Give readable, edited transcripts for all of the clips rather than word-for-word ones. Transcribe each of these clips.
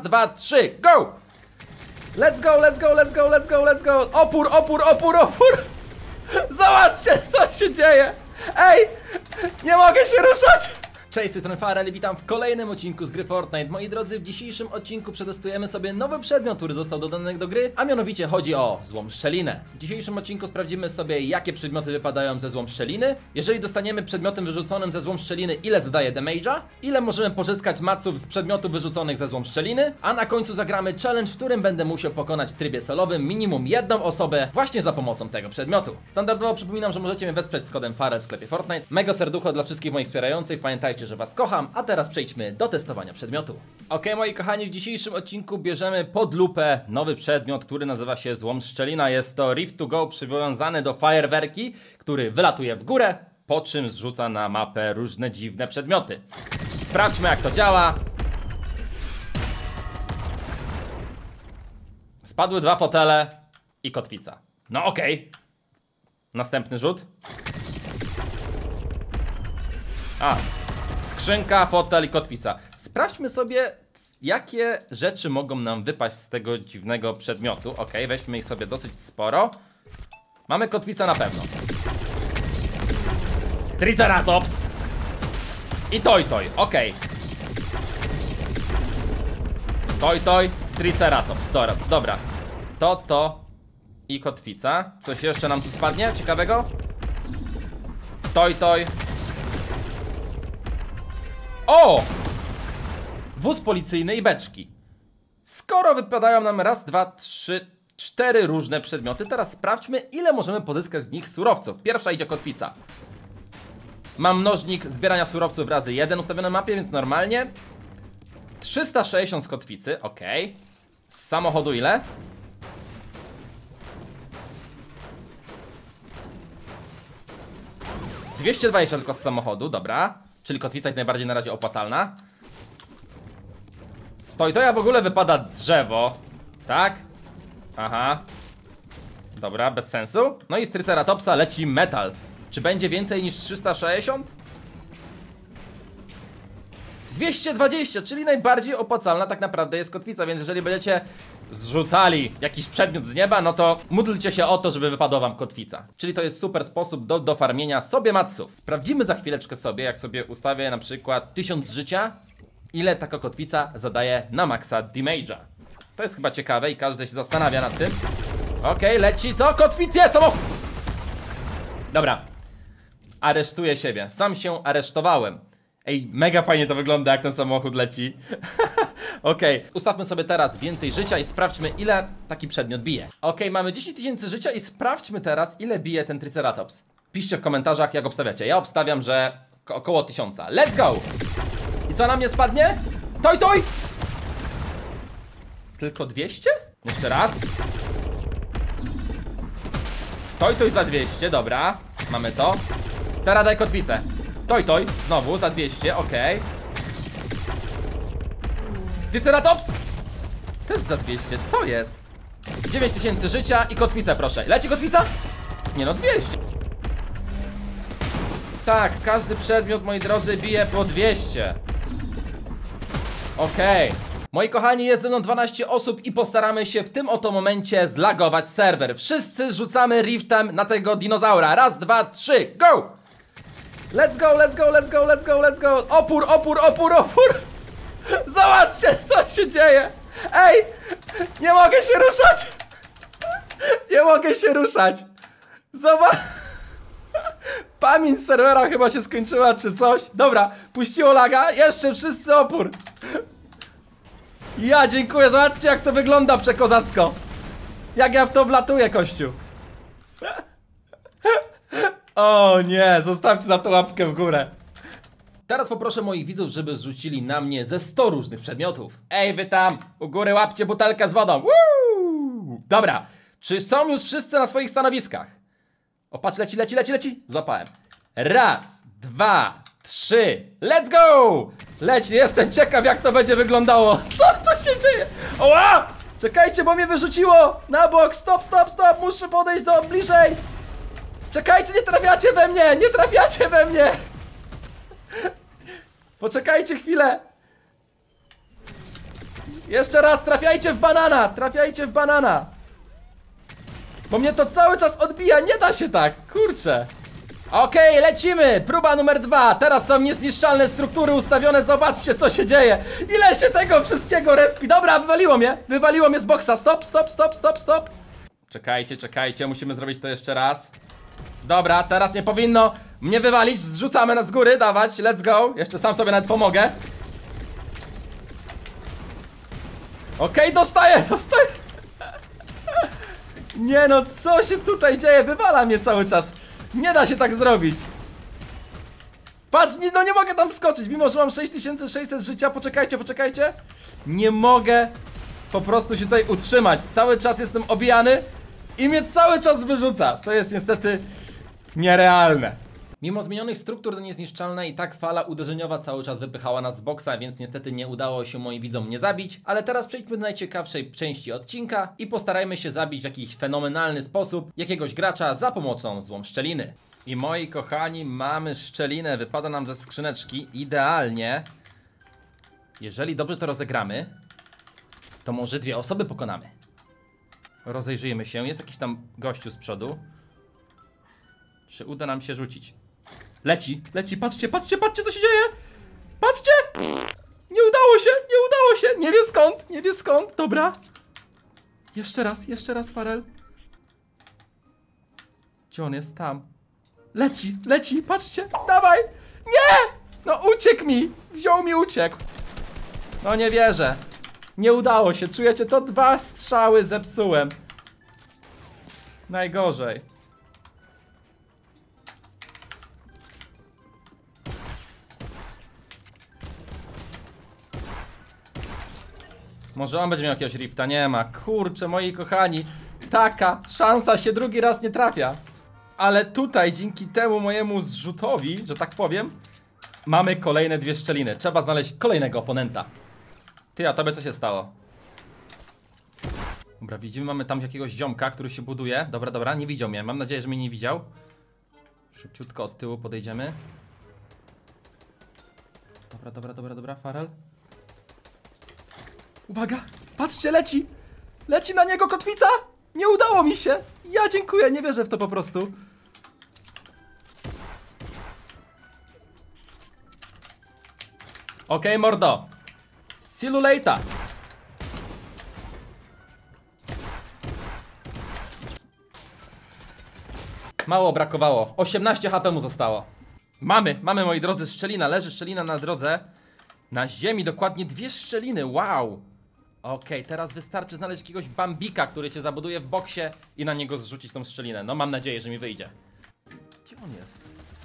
dwa, trzy, go! Let's go, let's go, let's go, let's go, let's go! Opór, opór, opór, opór! Zobaczcie, co się dzieje! Ej! Nie mogę się ruszać! Cześć, z tej strony Farel, witam w kolejnym odcinku z gry Fortnite. Moi drodzy, w dzisiejszym odcinku przetestujemy sobie nowy przedmiot, który został dodany do gry, a mianowicie chodzi o złą szczelinę. W dzisiejszym odcinku sprawdzimy sobie, jakie przedmioty wypadają ze złą szczeliny. Jeżeli dostaniemy przedmiotem wyrzuconym ze złą szczeliny, ile zadaje damage'a, ile możemy pozyskać maców z przedmiotów wyrzuconych ze złą szczeliny, a na końcu zagramy challenge, w którym będę musiał pokonać w trybie solowym minimum jedną osobę właśnie za pomocą tego przedmiotu. Standardowo przypominam, że możecie mnie wesprzeć z kodem Farel w sklepie Fortnite. Mega serducho dla wszystkich moich wspierających, pamiętajcie, że was kocham, a teraz przejdźmy do testowania przedmiotu. Ok, moi kochani, w dzisiejszym odcinku bierzemy pod lupę nowy przedmiot, który nazywa się złom szczelina. Jest to Rift to Go przywiązany do fajerwerki, który wylatuje w górę, po czym zrzuca na mapę różne dziwne przedmioty. Sprawdźmy, jak to działa. Spadły dwa fotele i kotwica. No okej. Następny rzut. Skrzynka, fotel i kotwica. Sprawdźmy sobie, jakie rzeczy mogą nam wypaść z tego dziwnego przedmiotu. Ok, weźmy ich sobie dosyć sporo. Mamy kotwicę na pewno. Triceratops. I Toy. Ok. Toy, Triceratops. Dobra. To i kotwica. Coś jeszcze nam tu spadnie ciekawego? Toy. O! Wóz policyjny i beczki. Skoro wypadają nam raz, dwa, trzy, cztery różne przedmioty, teraz sprawdźmy, ile możemy pozyskać z nich surowców. Pierwsza idzie kotwica. Mam mnożnik zbierania surowców razy 1 ustawiony na mapie, więc normalnie 360 z kotwicy, ok. Z samochodu ile? $220 tylko z samochodu, dobra. Czyli kotwica jest najbardziej na razie opłacalna. Z Toya w ogóle wypada drzewo. Tak? Aha. Dobra, bez sensu. No i z Triceratopsa leci metal. Czy będzie więcej niż 360? 220, czyli najbardziej opłacalna tak naprawdę jest kotwica. Więc jeżeli będziecie zrzucali jakiś przedmiot z nieba, no to módlcie się o to, żeby wypadła wam kotwica. Czyli to jest super sposób do farmienia sobie matsów. Sprawdzimy za chwileczkę sobie, jak sobie ustawię na przykład 1000 życia, ile taka kotwica zadaje na maksa damage'a. To jest chyba ciekawe i każdy się zastanawia nad tym. Okej, leci co? Kotwicę! Samochód! Dobra. Aresztuję siebie. Sam się aresztowałem. Ej, mega fajnie to wygląda, jak ten samochód leci. Okej, ustawmy sobie teraz więcej życia i sprawdźmy, ile taki przedmiot bije. Okej, mamy 10 000 życia i sprawdźmy teraz, ile bije ten Triceratops. Piszcie w komentarzach, jak obstawiacie. Ja obstawiam, że około 1000. Let's go! I co na mnie spadnie? Toy! Tylko 200? Jeszcze raz. Toy za 200, dobra. Mamy to. Teraz daj kotwicę. Toy, znowu za 200, okej. Triceratops! To jest za 200, co jest? 9000 życia i kotwica, proszę. Leci kotwica? Nie no, 200. Tak, każdy przedmiot, moi drodzy, bije po 200. Okej. Moi kochani, jest ze mną 12 osób i postaramy się w tym oto momencie zlagować serwer. Wszyscy rzucamy riftem na tego dinozaura. Raz, dwa, trzy, go! Let's go! Opór! Zobaczcie, co się dzieje! Ej! Nie mogę się ruszać! Nie mogę się ruszać! Zobacz! Pamięć serwera chyba się skończyła, czy coś. Dobra, puściło laga. Jeszcze wszyscy opór. Ja dziękuję, zobaczcie, jak to wygląda przekozacko. Jak ja w to wlatuję, kościół. O nie, zostawcie za to łapkę w górę. Teraz poproszę moich widzów, żeby zrzucili na mnie ze 100 różnych przedmiotów. Ej, wy tam, u góry łapcie butelkę z wodą. Woo! Dobra, czy są już wszyscy na swoich stanowiskach? O, patrz, leci. Złapałem. Raz, dwa, trzy. Let's go! Leci, jestem ciekaw, jak to będzie wyglądało. Co to się dzieje? Oła! Czekajcie, bo mnie wyrzuciło. Na bok, stop. Muszę podejść do bliżej. Czekajcie, nie trafiacie we mnie! Poczekajcie chwilę. Jeszcze raz, trafiajcie w banana! Trafiajcie w banana! Bo mnie to cały czas odbija, nie da się tak, kurczę. Okej, lecimy! Próba numer 2. Teraz są niezniszczalne struktury ustawione, zobaczcie co się dzieje. Ile się tego wszystkiego respi. Dobra, wywaliło mnie z boksa. Stop, stop, stop, stop, stop. Czekajcie, czekajcie, musimy zrobić to jeszcze raz. Dobra, teraz nie powinno mnie wywalić, zrzucamy nas z góry, dawać, let's go. Jeszcze sam sobie nawet pomogę. Okej, dostaję. Nie no, co się tutaj dzieje? Wywala mnie cały czas. Nie da się tak zrobić. Patrz, no nie mogę tam wskoczyć, mimo że mam 6600 życia. Poczekajcie. Nie mogę po prostu się tutaj utrzymać. Cały czas jestem obijany i mnie cały czas wyrzuca. To jest niestety nierealne. Mimo zmienionych struktur do niezniszczalnej, i tak fala uderzeniowa cały czas wypychała nas z boksa, więc niestety nie udało się moim widzom mnie zabić. Ale teraz przejdźmy do najciekawszej części odcinka i postarajmy się zabić w jakiś fenomenalny sposób jakiegoś gracza za pomocą złom szczeliny. I moi kochani, mamy szczelinę, wypada nam ze skrzyneczki idealnie. Jeżeli dobrze to rozegramy, to może 2 osoby pokonamy. Rozejrzyjmy się, jest jakiś tam gościu z przodu. Czy uda nam się rzucić? Leci, patrzcie co się dzieje! Patrzcie! Nie udało się! Nie wie skąd, dobra. Jeszcze raz, Farel. Gdzie on jest? Tam. Leci, patrzcie, dawaj! Nie! No uciekł mi, wziął mi, uciekł. No nie wierzę. Nie udało się, czujecie to? 2 strzały zepsułem. Najgorzej. Może on będzie miał jakiegoś rifta, nie ma. Kurczę, moi kochani, taka szansa się drugi raz nie trafia. Ale tutaj, dzięki temu mojemu zrzutowi, że tak powiem, mamy kolejne 2 szczeliny. Trzeba znaleźć kolejnego oponenta. Ty, a tobie co się stało? Dobra, widzimy, mamy tam jakiegoś ziomka, który się buduje. Dobra, nie widział mnie, mam nadzieję, że mnie nie widział. Szybciutko od tyłu podejdziemy. Dobra, Farel. Uwaga, patrzcie, leci! Leci na niego kotwica! Nie udało mi się! Ja dziękuję, nie wierzę w to po prostu. Okej, mordo. See you later. Mało brakowało, 18 HP mu zostało. Mamy, moi drodzy, szczelina, leży szczelina na drodze. Na ziemi dokładnie 2 szczeliny, wow. Okej, teraz wystarczy znaleźć jakiegoś bambika, który się zabuduje w boksie i na niego zrzucić tą szczelinę. No mam nadzieję, że mi wyjdzie. Gdzie on jest?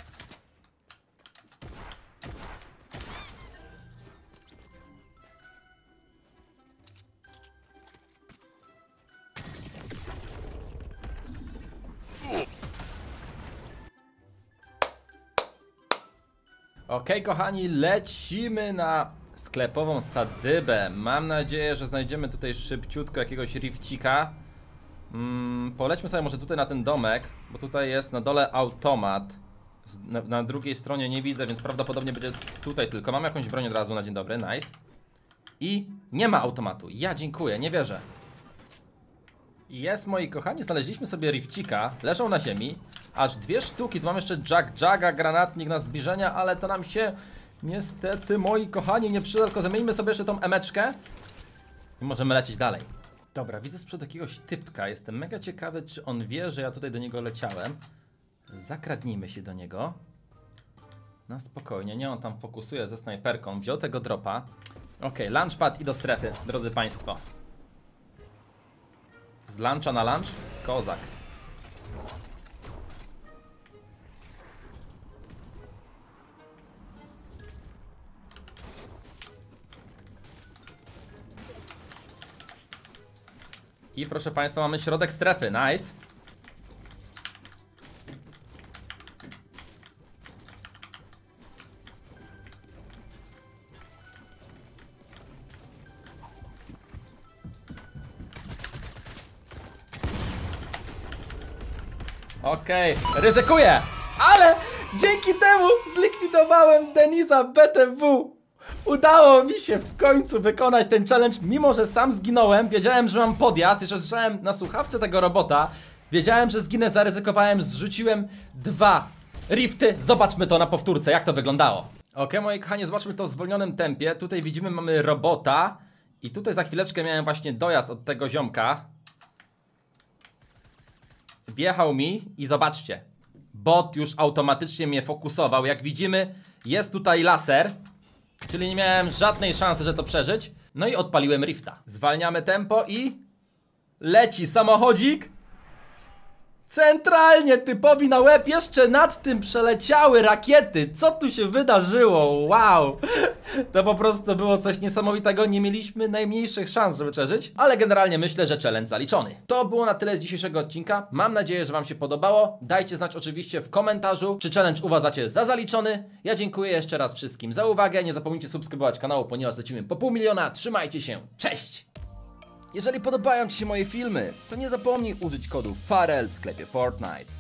Okej, kochani, lecimy na sklepową sadybę. Mam nadzieję, że znajdziemy tutaj szybciutko jakiegoś rifcika. Polećmy sobie może tutaj na ten domek, bo tutaj jest na dole automat. Na drugiej stronie nie widzę, więc prawdopodobnie będzie tutaj tylko. Mam jakąś broń od razu na dzień dobry, nice. I nie ma automatu, ja dziękuję, nie wierzę. Jest, moi kochani, znaleźliśmy sobie rifcika, leżą na ziemi. Aż 2 sztuki, tu mam jeszcze Jaga, granatnik na zbliżenia, ale to nam się niestety, moi kochani, nie przyda, tylko zamieńmy sobie jeszcze tą emeczkę i możemy lecieć dalej. Dobra, widzę z przodu jakiegoś typka, jestem mega ciekawy, czy on wie, że ja tutaj do niego leciałem. Zakradnijmy się do niego. No spokojnie, nie, on tam fokusuje ze snajperką, wziął tego dropa. Okej, launchpad i do strefy, drodzy państwo. Z luncha na lunch? Kozak. I proszę państwa, mamy środek strefy, nice. Okej, ryzykuję, ale dzięki temu zlikwidowałem Deniza BTW. Udało mi się w końcu wykonać ten challenge, mimo że sam zginąłem. Wiedziałem, że mam podjazd, jeszcze słyszałem na słuchawce tego robota. Wiedziałem, że zginę, zaryzykowałem, zrzuciłem 2 rifty. Zobaczmy to na powtórce, jak to wyglądało. Okej, moi kochani, zobaczmy to w zwolnionym tempie. Tutaj widzimy, mamy robota. I tutaj za chwileczkę miałem właśnie dojazd od tego ziomka. Wjechał mi i zobaczcie, bot już automatycznie mnie fokusował. Jak widzimy, jest tutaj laser, czyli nie miałem żadnej szansy, że to przeżyć. No i odpaliłem rifta. Zwalniamy tempo i leci samochodzik. Centralnie typowi na łeb. Jeszcze nad tym przeleciały rakiety. Co tu się wydarzyło? Wow. To po prostu było coś niesamowitego. Nie mieliśmy najmniejszych szans, żeby przeżyć. Ale generalnie myślę, że challenge zaliczony. To było na tyle z dzisiejszego odcinka. Mam nadzieję, że wam się podobało. Dajcie znać oczywiście w komentarzu, czy challenge uważacie za zaliczony. Ja dziękuję jeszcze raz wszystkim za uwagę. Nie zapomnijcie subskrybować kanału, ponieważ lecimy po 500 000. Trzymajcie się. Cześć! Jeżeli podobają ci się moje filmy, to nie zapomnij użyć kodu FAREL w sklepie Fortnite.